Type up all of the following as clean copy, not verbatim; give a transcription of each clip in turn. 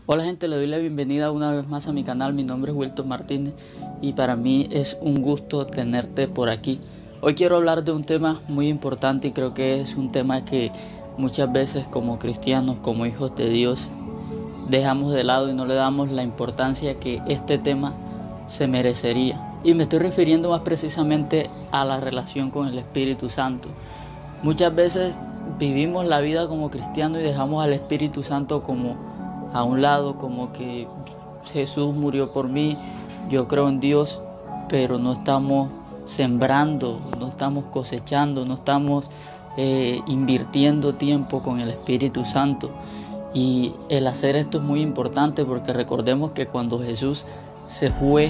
Hola gente, le doy la bienvenida una vez más a mi canal. Mi nombre es Wilton Martínez y para mí es un gusto tenerte por aquí. Hoy quiero hablar de un tema muy importante y creo que es un tema que muchas veces como cristianos, como hijos de Dios, dejamos de lado y no le damos la importancia que este tema se merecería. Y me estoy refiriendo más precisamente a la relación con el Espíritu Santo. Muchas veces vivimos la vida como cristianos y dejamos al Espíritu Santo como a un lado, como que Jesús murió por mí, yo creo en Dios, pero no estamos sembrando, no estamos cosechando, no estamos invirtiendo tiempo con el Espíritu Santo. Y el hacer esto es muy importante porque recordemos que cuando Jesús se fue,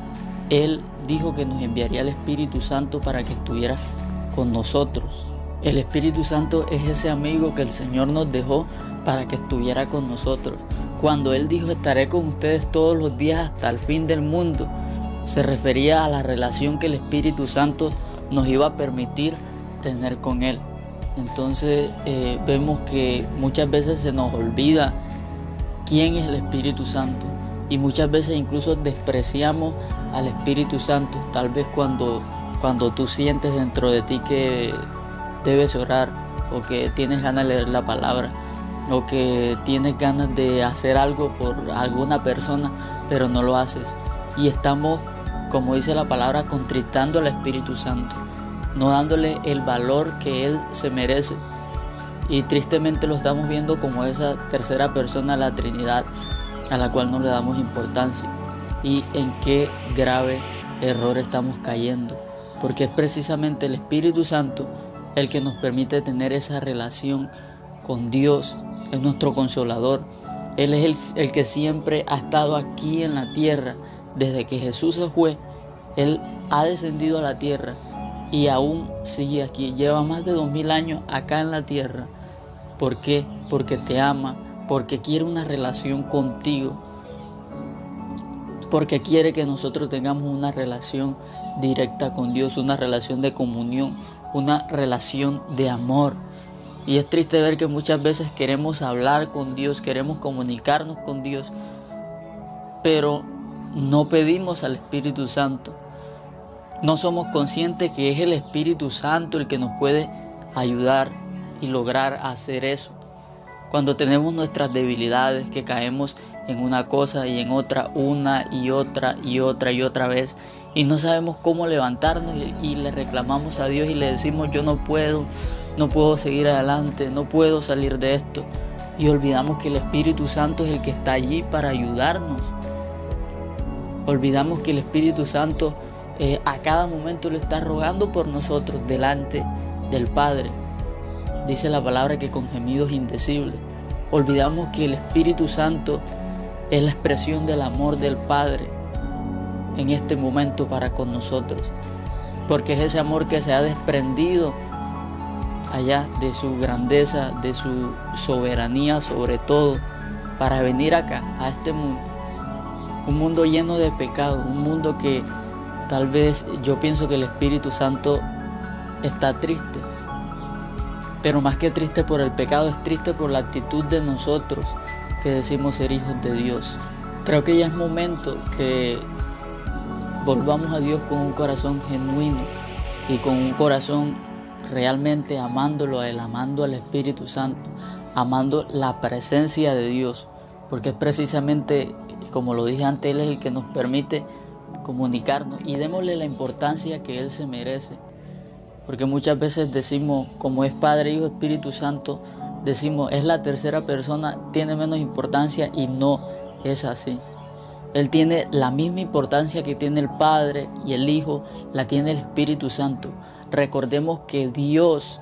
Él dijo que nos enviaría el Espíritu Santo para que estuviera con nosotros. El Espíritu Santo es ese amigo que el Señor nos dejó para que estuviera con nosotros. Cuando Él dijo estaré con ustedes todos los días hasta el fin del mundo, se refería a la relación que el Espíritu Santo nos iba a permitir tener con Él. Entonces vemos que muchas veces se nos olvida quién es el Espíritu Santo y muchas veces incluso despreciamos al Espíritu Santo. Tal vez cuando tú sientes dentro de ti que debes orar o que tienes ganas de leer la palabra o que tienes ganas de hacer algo por alguna persona pero no lo haces y estamos, como dice la palabra, contristando al Espíritu Santo, no dándole el valor que Él se merece, y tristemente lo estamos viendo como esa tercera persona de la Trinidad a la cual no le damos importancia. Y en qué grave error estamos cayendo, porque es precisamente el Espíritu Santo el que nos permite tener esa relación con Dios. Es nuestro consolador. Él es el que siempre ha estado aquí en la tierra. Desde que Jesús se fue, Él ha descendido a la tierra y aún sigue aquí. Lleva más de 2000 años acá en la tierra. ¿Por qué? Porque te ama, porque quiere una relación contigo, porque quiere que nosotros tengamos una relación directa con Dios, una relación de comunión, una relación de amor. Y es triste ver que muchas veces queremos hablar con Dios, queremos comunicarnos con Dios, pero no pedimos al Espíritu Santo. No somos conscientes que es el Espíritu Santo el que nos puede ayudar y lograr hacer eso. Cuando tenemos nuestras debilidades, que caemos en una cosa y en otra, una y otra y otra y otra vez, y no sabemos cómo levantarnos y le reclamamos a Dios y le decimos yo no puedo seguir adelante, no puedo salir de esto, y olvidamos que el Espíritu Santo es el que está allí para ayudarnos. Olvidamos que el Espíritu Santo a cada momento le está rogando por nosotros delante del Padre. Dice la palabra que con gemidos indecibles. Olvidamos que el Espíritu Santo es la expresión del amor del Padre en este momento para con nosotros, porque es ese amor que se ha desprendido allá de su grandeza, de su soberanía sobre todo, para venir acá a este mundo, un mundo lleno de pecado, un mundo que tal vez yo pienso que el Espíritu Santo está triste, pero más que triste por el pecado, es triste por la actitud de nosotros que decimos ser hijos de Dios. Creo que ya es momento que volvamos a Dios con un corazón genuino y con un corazón realmente amándolo a Él, amando al Espíritu Santo, amando la presencia de Dios, porque es precisamente, como lo dije antes, Él es el que nos permite comunicarnos, y démosle la importancia que Él se merece, porque muchas veces decimos, como es Padre, Hijo, Espíritu Santo, decimos es la tercera persona, tiene menos importancia, y no es así. Él tiene la misma importancia que tiene el Padre y el Hijo, la tiene el Espíritu Santo. Recordemos que Dios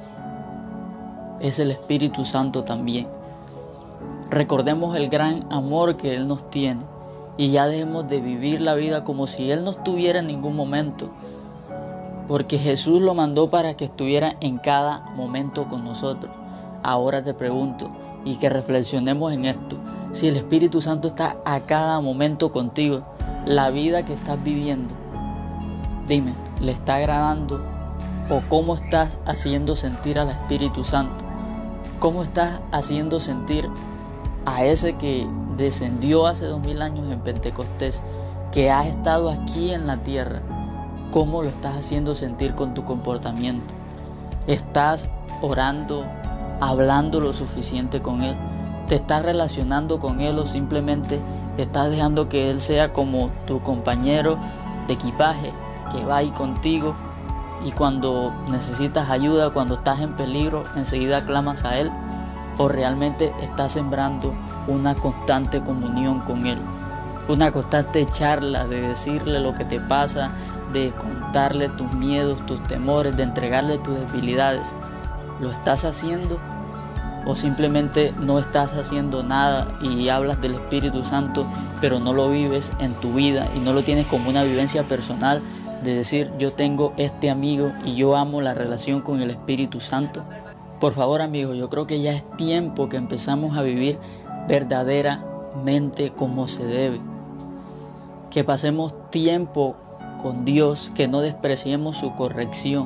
es el Espíritu Santo también. Recordemos el gran amor que Él nos tiene y ya dejemos de vivir la vida como si Él no estuviera en ningún momento, porque Jesús lo mandó para que estuviera en cada momento con nosotros. Ahora te pregunto y que reflexionemos en esto: si el Espíritu Santo está a cada momento contigo, la vida que estás viviendo, dime, ¿le está agradando? ¿O cómo estás haciendo sentir al Espíritu Santo? ¿Cómo estás haciendo sentir a ese que descendió hace 2000 años en Pentecostés, que has estado aquí en la tierra, ¿cómo lo estás haciendo sentir con tu comportamiento? ¿Estás orando, hablando lo suficiente con Él? ¿Te estás relacionando con Él o simplemente estás dejando que Él sea como tu compañero de equipaje que va ahí contigo y cuando necesitas ayuda, cuando estás en peligro, enseguida clamas a Él? ¿O realmente estás sembrando una constante comunión con Él? Una constante charla de decirle lo que te pasa, de contarle tus miedos, tus temores, de entregarle tus debilidades. ¿Lo estás haciendo? ¿O simplemente no estás haciendo nada y hablas del Espíritu Santo, pero no lo vives en tu vida y no lo tienes como una vivencia personal de decir yo tengo este amigo y yo amo la relación con el Espíritu Santo? Por favor, amigos, yo creo que ya es tiempo que empezamos a vivir verdaderamente como se debe. Que pasemos tiempo con Dios, que no despreciemos su corrección,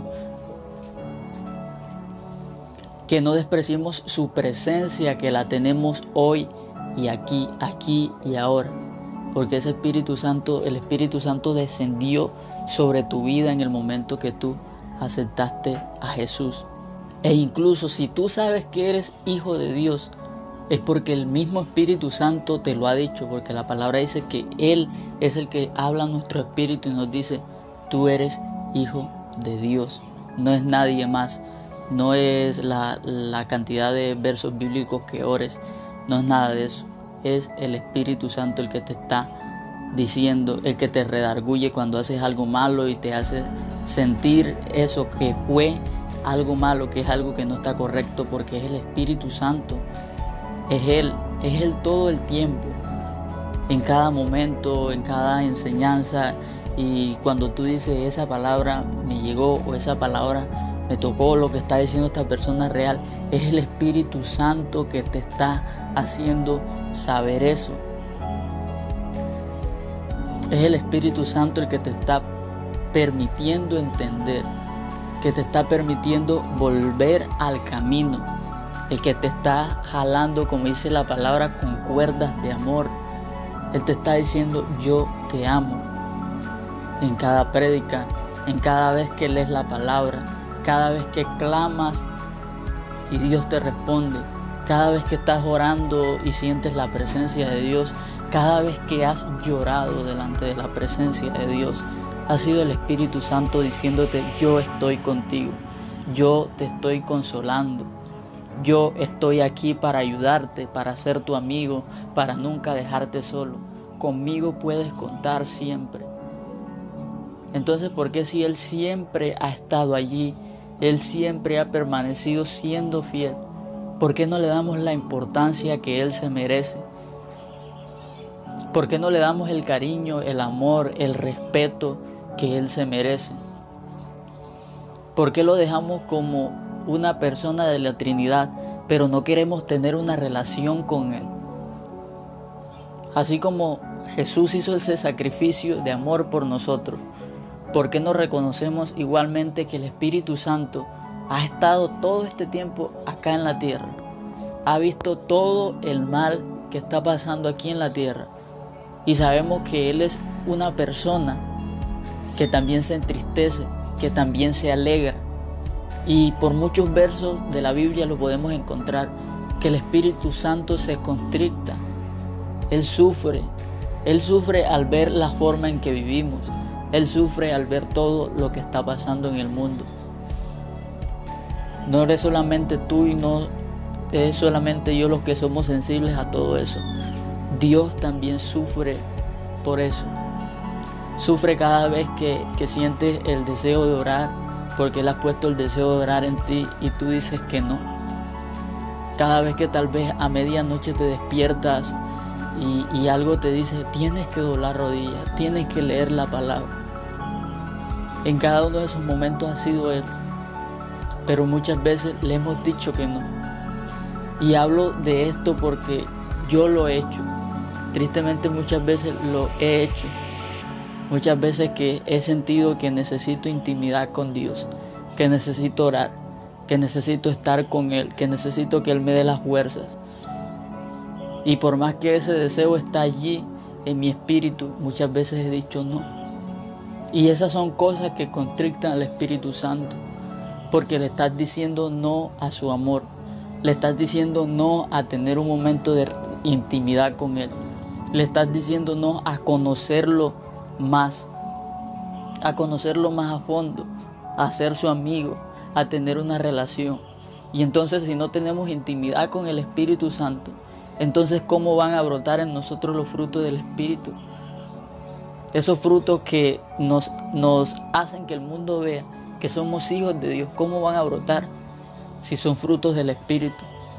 que no despreciemos su presencia, que la tenemos hoy y aquí y ahora. Porque ese Espíritu Santo, el Espíritu Santo descendió sobre tu vida en el momento que tú aceptaste a Jesús. E incluso si tú sabes que eres hijo de Dios, es porque el mismo Espíritu Santo te lo ha dicho, porque la palabra dice que Él es el que habla a nuestro espíritu y nos dice, tú eres hijo de Dios, no es nadie más, no es la cantidad de versos bíblicos que ores, no es nada de eso, es el Espíritu Santo el que te está diciendo, el que te redarguye cuando haces algo malo y te hace sentir eso que fue algo malo, que es algo que no está correcto, porque es el Espíritu Santo. Es Él todo el tiempo, en cada momento, en cada enseñanza. Y cuando tú dices esa palabra me llegó o esa palabra me tocó, lo que está diciendo esta persona real, es el Espíritu Santo que te está haciendo saber eso. Es el Espíritu Santo el que te está permitiendo entender, que te está permitiendo volver al camino, el que te está jalando, como dice la palabra, con cuerdas de amor. Él te está diciendo yo te amo. En cada prédica, en cada vez que lees la palabra, cada vez que clamas y Dios te responde, cada vez que estás orando y sientes la presencia de Dios, cada vez que has llorado delante de la presencia de Dios, ha sido el Espíritu Santo diciéndote yo estoy contigo, yo te estoy consolando. Yo estoy aquí para ayudarte, para ser tu amigo, para nunca dejarte solo. Conmigo puedes contar siempre. Entonces, ¿por qué si Él siempre ha estado allí, Él siempre ha permanecido siendo fiel, por qué no le damos la importancia que Él se merece? ¿Por qué no le damos el cariño, el amor, el respeto que Él se merece? ¿Por qué lo dejamos como una persona de la Trinidad, pero no queremos tener una relación con Él? Así como Jesús hizo ese sacrificio de amor por nosotros, ¿por qué no reconocemos igualmente que el Espíritu Santo ha estado todo este tiempo acá en la tierra? Ha visto todo el mal que está pasando aquí en la tierra y sabemos que Él es una persona que también se entristece, que también se alegra. Y por muchos versos de la Biblia lo podemos encontrar, que el Espíritu Santo se constricta. Él sufre al ver la forma en que vivimos. Él sufre al ver todo lo que está pasando en el mundo. No eres solamente tú y no es solamente yo los que somos sensibles a todo eso. Dios también sufre por eso. Sufre cada vez que sientes el deseo de orar, porque Él ha puesto el deseo de orar en ti y tú dices que no. Cada vez que tal vez a medianoche te despiertas y algo te dice, tienes que doblar rodillas, tienes que leer la palabra. En cada uno de esos momentos ha sido Él, pero muchas veces le hemos dicho que no. Y hablo de esto porque yo lo he hecho. Tristemente muchas veces lo he hecho. Muchas veces que he sentido que necesito intimidad con Dios, que necesito orar, que necesito estar con Él, que necesito que Él me dé las fuerzas. Y por más que ese deseo está allí en mi espíritu, muchas veces he dicho no. Y esas son cosas que constrictan al Espíritu Santo, porque le estás diciendo no a su amor. Le estás diciendo no a tener un momento de intimidad con Él. Le estás diciendo no a conocerlo más a fondo, a ser su amigo, a tener una relación. Y entonces, si no tenemos intimidad con el Espíritu Santo, entonces ¿cómo van a brotar en nosotros los frutos del Espíritu? Esos frutos que nos hacen que el mundo vea que somos hijos de Dios, ¿cómo van a brotar si son frutos del Espíritu?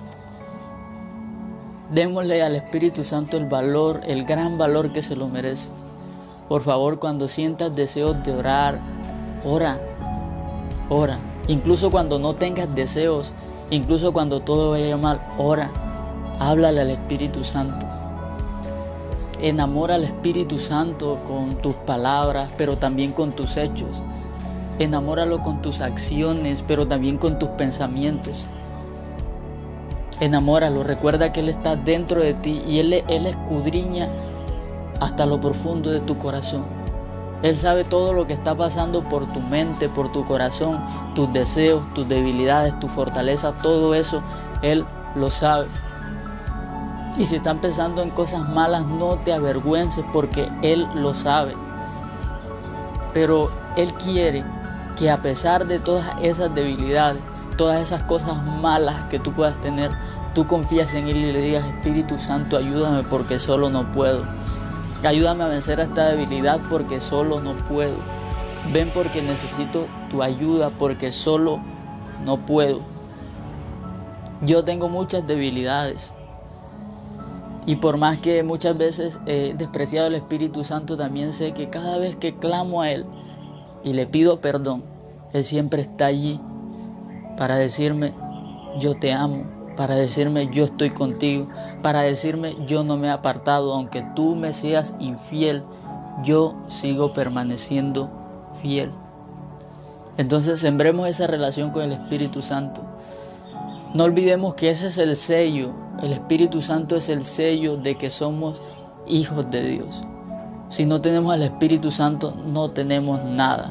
Démosle al Espíritu Santo el valor, el gran valor que se lo merece. Por favor, cuando sientas deseos de orar, ora. Incluso cuando no tengas deseos, incluso cuando todo vaya mal, ora. Háblale al Espíritu Santo. Enamora al Espíritu Santo con tus palabras, pero también con tus hechos. Enamóralo con tus acciones, pero también con tus pensamientos. Enamóralo, recuerda que Él está dentro de ti y Él escudriña hasta lo profundo de tu corazón. Él sabe todo lo que está pasando por tu mente, por tu corazón, tus deseos, tus debilidades, tu fortaleza, todo eso Él lo sabe. Y si están pensando en cosas malas, no te avergüences porque Él lo sabe. Pero Él quiere que a pesar de todas esas debilidades, todas esas cosas malas que tú puedas tener, tú confías en Él y le digas: Espíritu Santo, ayúdame porque solo no puedo. Ayúdame a vencer a esta debilidad porque solo no puedo. Ven porque necesito tu ayuda porque solo no puedo. Yo tengo muchas debilidades. Y por más que muchas veces he despreciado al Espíritu Santo, también sé que cada vez que clamo a Él y le pido perdón, Él siempre está allí para decirme: yo te amo, para decirme: yo estoy contigo, para decirme: yo no me he apartado, aunque tú me seas infiel, yo sigo permaneciendo fiel. Entonces sembremos esa relación con el Espíritu Santo. No olvidemos que ese es el sello, el Espíritu Santo es el sello de que somos hijos de Dios. Si no tenemos al Espíritu Santo, no tenemos nada.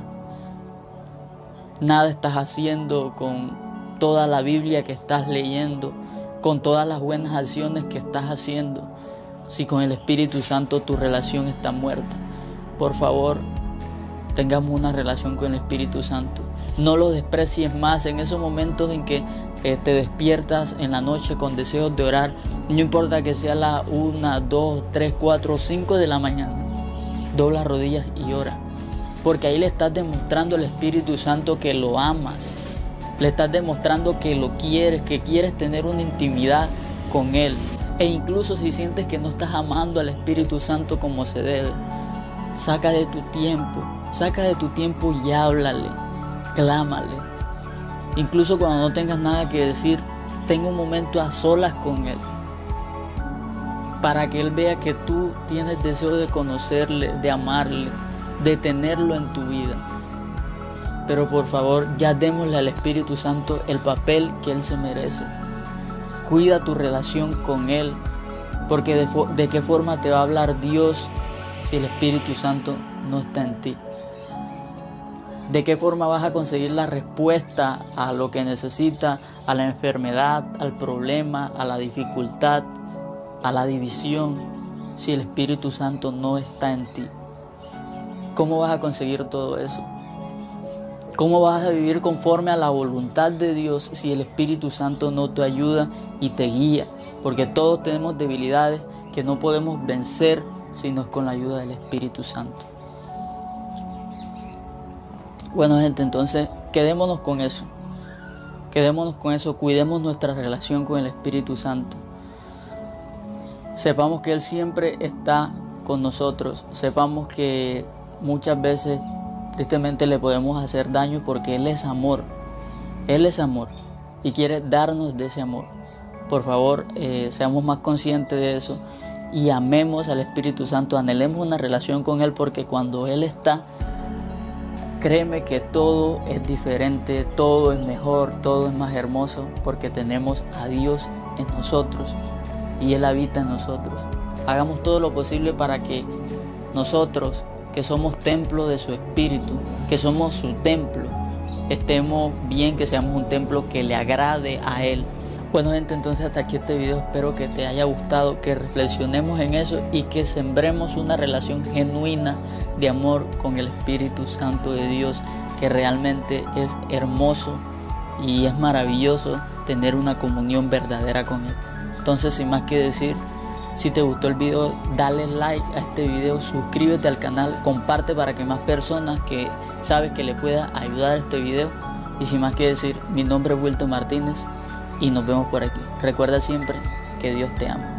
Nada estás haciendo con toda la Biblia que estás leyendo, con todas las buenas acciones que estás haciendo, si con el Espíritu Santo tu relación está muerta. Por favor, tengamos una relación con el Espíritu Santo. No lo desprecies más en esos momentos en que te despiertas en la noche con deseos de orar. No importa que sea las 1, 2, 3, 4, 5 de la mañana. Dobla rodillas y ora. Porque ahí le estás demostrando al Espíritu Santo que lo amas. Le estás demostrando que lo quieres, que quieres tener una intimidad con Él. E incluso si sientes que no estás amando al Espíritu Santo como se debe, saca de tu tiempo y háblale, clámale. Incluso cuando no tengas nada que decir, ten un momento a solas con Él, para que Él vea que tú tienes deseo de conocerle, de amarle, de tenerlo en tu vida. Pero por favor, ya démosle al Espíritu Santo el papel que Él se merece. Cuida tu relación con Él, porque de qué forma te va a hablar Dios si el Espíritu Santo no está en ti. ¿De qué forma vas a conseguir la respuesta a lo que necesitas, a la enfermedad, al problema, a la dificultad, a la división, si el Espíritu Santo no está en ti? ¿Cómo vas a conseguir todo eso? ¿Cómo vas a vivir conforme a la voluntad de Dios si el Espíritu Santo no te ayuda y te guía? Porque todos tenemos debilidades que no podemos vencer sino con la ayuda del Espíritu Santo. Bueno, gente, entonces quedémonos con eso. Cuidemos nuestra relación con el Espíritu Santo. Sepamos que Él siempre está con nosotros. Sepamos que muchas veces tristemente le podemos hacer daño porque Él es amor. Él es amor y quiere darnos de ese amor. Por favor, seamos más conscientes de eso y amemos al Espíritu Santo. Anhelemos una relación con Él, porque cuando Él está, créeme que todo es diferente, todo es mejor, todo es más hermoso, porque tenemos a Dios en nosotros y Él habita en nosotros. Hagamos todo lo posible para que nosotros, que somos templo de su Espíritu, que somos su templo, estemos bien, que seamos un templo que le agrade a Él. Bueno, gente, entonces hasta aquí este video. Espero que te haya gustado, que reflexionemos en eso y que sembremos una relación genuina de amor con el Espíritu Santo de Dios, que realmente es hermoso y es maravilloso tener una comunión verdadera con Él. Entonces, sin más que decir, si te gustó el video, dale like a este video, suscríbete al canal, comparte para que más personas que sabes que le pueda ayudar a este video. Y sin más que decir, mi nombre es Wilton Martínez y nos vemos por aquí. Recuerda siempre que Dios te ama.